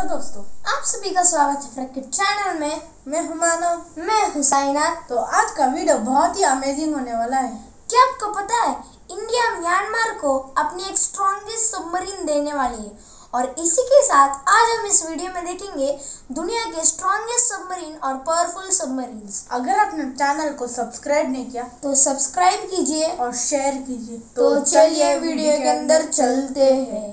दोस्तों, आप सभी का स्वागत है फ्रैक किड्स चैनल में। मैं हूं मानव, मैं हूं साइनाथ। तो आज का वीडियो बहुत ही अमेजिंग होने वाला है। क्या आपको पता है, इंडिया म्यांमार को अपनी एक स्ट्रॉन्गेस्ट सबमरीन देने वाली है। और इसी के साथ आज हम इस वीडियो में देखेंगे दुनिया के स्ट्रॉन्गेस्ट सबमरीन और पावरफुल सबमरीन्स। अगर आपने चैनल को सब्सक्राइब नहीं किया तो सब्सक्राइब कीजिए और शेयर कीजिए। तो चलिए वीडियो के अंदर चलते हैं।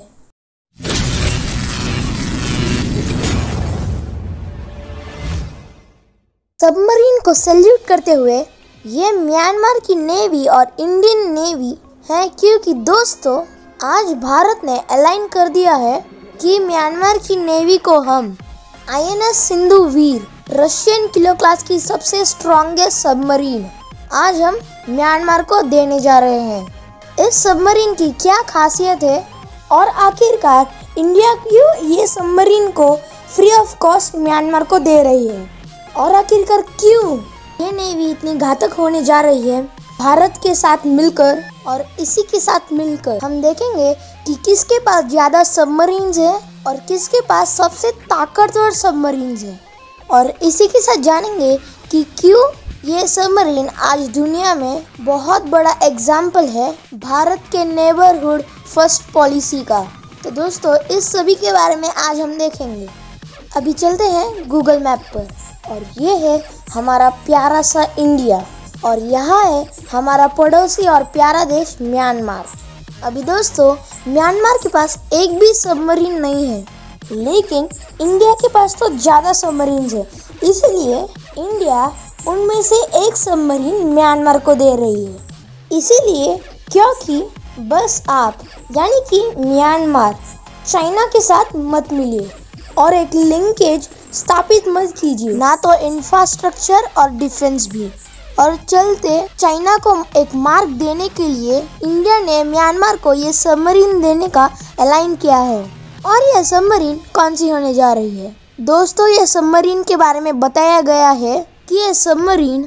सबमरीन को सैल्यूट करते हुए ये म्यांमार की नेवी और इंडियन नेवी है, क्योंकि दोस्तों आज भारत ने अलाइन कर दिया है कि म्यांमार की नेवी को हम INS Sindhuvir Russian kilo class की सबसे स्ट्रॉन्गेस्ट सबमरीन आज हम म्यांमार को देने जा रहे हैं। इस सबमरीन की क्या खासियत है और आखिरकार इंडिया क्यों ये सबमरीन को फ्री ऑफ कॉस्ट म्यांमार को दे रही है, और आखिरकार क्यों ये नेवी इतनी घातक होने जा रही है भारत के साथ मिलकर। और इसी के साथ मिलकर हम देखेंगे कि किसके पास ज्यादा सबमरीन्स है और किसके पास सबसे ताकतवर सबमरीन्स है। और इसी के साथ जानेंगे कि क्यों ये सबमरीन आज दुनिया में बहुत बड़ा एग्जाम्पल है भारत के नेबरहुड फर्स्ट पॉलिसी का। तो दोस्तों इस सभी के बारे में आज हम देखेंगे। अभी चलते हैं गूगल मैप पर, और ये है हमारा प्यारा सा इंडिया और यहाँ है हमारा पड़ोसी और प्यारा देश म्यांमार। अभी दोस्तों म्यांमार के पास एक भी सबमरीन नहीं है, लेकिन इंडिया के पास तो ज़्यादा सबमरीन्स है, इसलिए इंडिया उनमें से एक सबमरीन म्यांमार को दे रही है। इसीलिए क्योंकि बस आप यानी कि म्यांमार चाइना के साथ मत मिलिए और एक लिंकेज स्थापित मत कीजिए, ना तो इंफ्रास्ट्रक्चर और डिफेंस भी। और चलते चाइना को एक मार्क देने के लिए इंडिया ने म्यांमार को ये सबमरीन देने का अलाइन किया है। और यह सबमरीन कौन सी होने जा रही है दोस्तों, यह सबमरीन के बारे में बताया गया है कि यह सबमरीन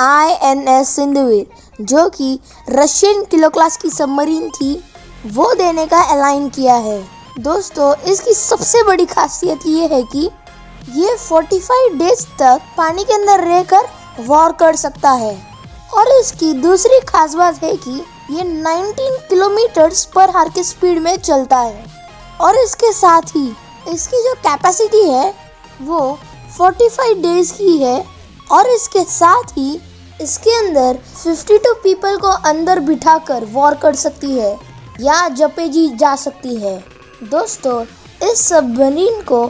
INS सिंधुवीर, जो कि रशियन किलो क्लास की सबमरीन थी, वो देने का अलाइन किया है। दोस्तों इसकी सबसे बड़ी खासियत ये है कि ये 45 डेज तक पानी के अंदर रहकर वॉर कर सकता है। और इसकी दूसरी खास बात है कि ये 19 किलोमीटर्स पर आवर की स्पीड में चलता है। और इसके साथ ही इसकी जो कैपेसिटी है वो 45 डेज की है। और इसके साथ ही इसके अंदर 52 पीपल को अंदर बिठाकर वॉर कर सकती है या जपेजी जा सकती है। दोस्तों इस सबमरीन को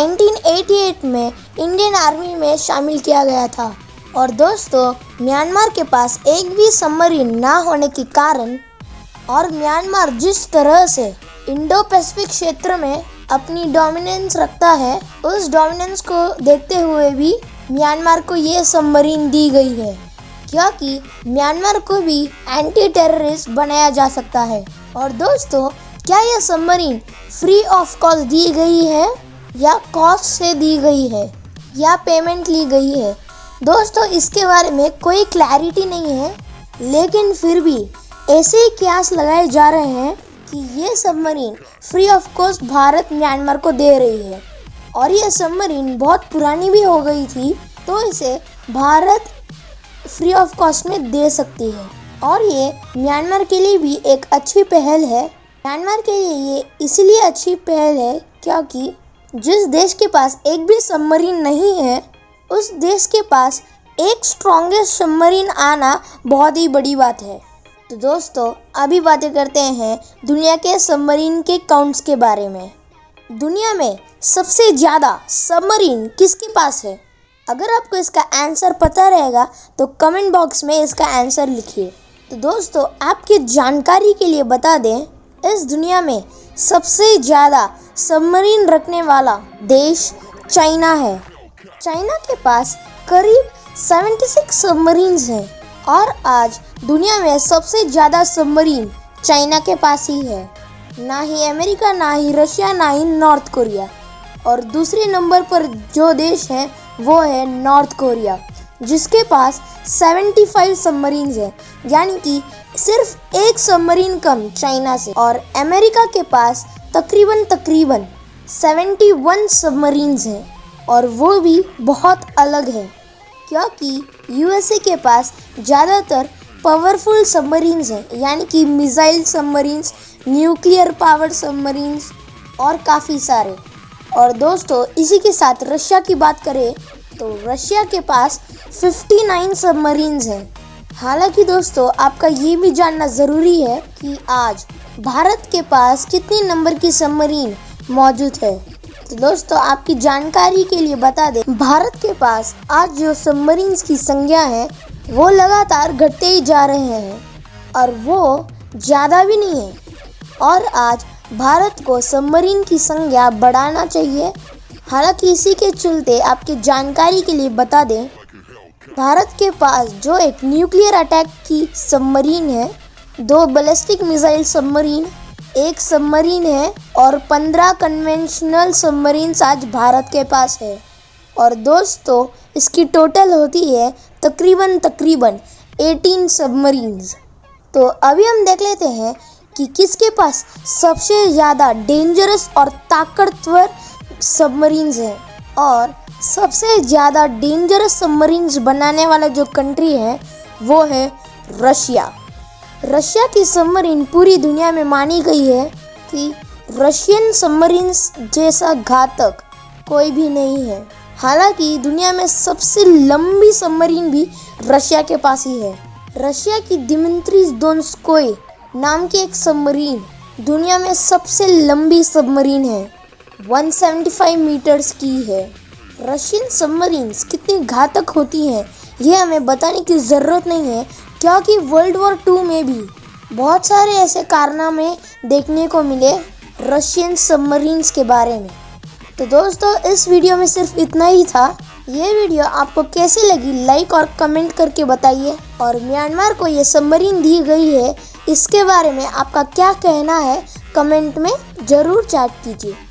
1988 में इंडियन आर्मी में शामिल किया गया था। और दोस्तों म्यांमार के पास एक भी सबमरीन ना होने के कारण और म्यांमार जिस तरह से इंडो पैसिफिक क्षेत्र में अपनी डोमिनेंस रखता है, उस डोमिनेंस को देखते हुए भी म्यांमार को ये सबमरीन दी गई है, क्योंकि म्यांमार को भी एंटी टेररिस्ट बनाया जा सकता है। और दोस्तों क्या यह सबमरीन फ्री ऑफ कॉस्ट दी गई है या कॉस्ट से दी गई है या पेमेंट ली गई है? दोस्तों इसके बारे में कोई क्लैरिटी नहीं है, लेकिन फिर भी ऐसे ही कयास लगाए जा रहे हैं कि ये submarine free of cost Bharat Myanmar को दे रही है। और ये सबमरीन बहुत पुरानी भी हो गई थी, तो इसे भारत फ्री ऑफ कॉस्ट में दे सकती है। और ये म्यांमार के लिए भी एक अच्छी पहल है। म्यांमार के लिए ये इसलिए अच्छी पहल है क्योंकि जिस देश के पास एक भी सबमरीन नहीं है, उस देश के पास एक स्ट्रॉन्गेस्ट सबमरीन आना बहुत ही बड़ी बात है। तो दोस्तों अभी बातें करते हैं दुनिया के सबमरीन के काउंट्स के बारे में। दुनिया में सबसे ज़्यादा सबमरीन किसके पास है? अगर आपको इसका आंसर पता रहेगा तो कमेंट बॉक्स में इसका आंसर लिखिए। तो दोस्तों आपकी जानकारी के लिए बता दें, इस दुनिया में सबसे ज़्यादा सबमरीन रखने वाला देश चाइना है। चाइना के पास करीब 76 सबमरीन्स हैं और आज दुनिया में सबसे ज़्यादा सबमरीन चाइना के पास ही है। ना ही अमेरिका, ना ही रशिया, ना ही नॉर्थ कोरिया। और दूसरे नंबर पर जो देश है वो है नॉर्थ कोरिया, जिसके पास 75 सबमरीन्स हैं, यानी कि सिर्फ एक सबमरीन कम चाइना से। और अमेरिका के पास तकरीबन 71 सबमरीन्स हैं और वो भी बहुत अलग है, क्योंकि यूएसए के पास ज़्यादातर पावरफुल सबमरीन्स हैं, यानी कि missile submarines, nuclear powered submarines और काफ़ी सारे। और दोस्तों, इसी के साथ रशिया की बात करें तो रशिया के पास 59 सबमरीन्स हैं। हालांकि दोस्तों, आपका ये भी जानना ज़रूरी है कि आज भारत के पास कितने नंबर की सबमरीन मौजूद है। तो दोस्तों, आपकी जानकारी के लिए बता दें, भारत के पास आज जो सबमरीन्स की संख्या है वो लगातार घटते ही जा रहे हैं और वो ज़्यादा भी नहीं है। और आज भारत को सबमरीन की संख्या बढ़ाना चाहिए। हालांकि इसी के चलते आपकी जानकारी के लिए बता दें, भारत के पास जो एक न्यूक्लियर अटैक की सबमरीन है, 2 बैलिस्टिक मिसाइल सबमरीन, 1 सबमरीन है और 15 कन्वेंशनल सबमरीन्स आज भारत के पास है। और दोस्तों, इसकी टोटल होती है तकरीबन 18 सबमरीन्स। तो अभी हम देख लेते हैं कि किसके पास सबसे ज़्यादा डेंजरस और ताकतवर सबमरीन्स हैं। और सबसे ज़्यादा डेंजरस सबमरीन्स बनाने वाला जो कंट्री है वो है रशिया। रशिया की सबमरीन पूरी दुनिया में मानी गई है कि रशियन सबमरीन्स जैसा घातक कोई भी नहीं है। हालांकि दुनिया में सबसे लंबी सबमरीन भी रशिया के पास ही है। रशिया की दिमित्री दोनस्कोय नाम की एक सबमरीन दुनिया में सबसे लंबी सबमरीन है, 175 मीटर्स की है। रशियन सबमरीन्स कितनी घातक होती हैं ये हमें बताने की ज़रूरत नहीं है, क्योंकि वर्ल्ड वॉर 2 में भी बहुत सारे ऐसे कारनामे देखने को मिले रशियन सबमरीन्स के बारे में। तो दोस्तों, इस वीडियो में सिर्फ इतना ही था। ये वीडियो आपको कैसी लगी लाइक और कमेंट करके बताइए। और म्यांमार को ये सबमरीन दी गई है, इसके बारे में आपका क्या कहना है कमेंट में ज़रूर चैट कीजिए।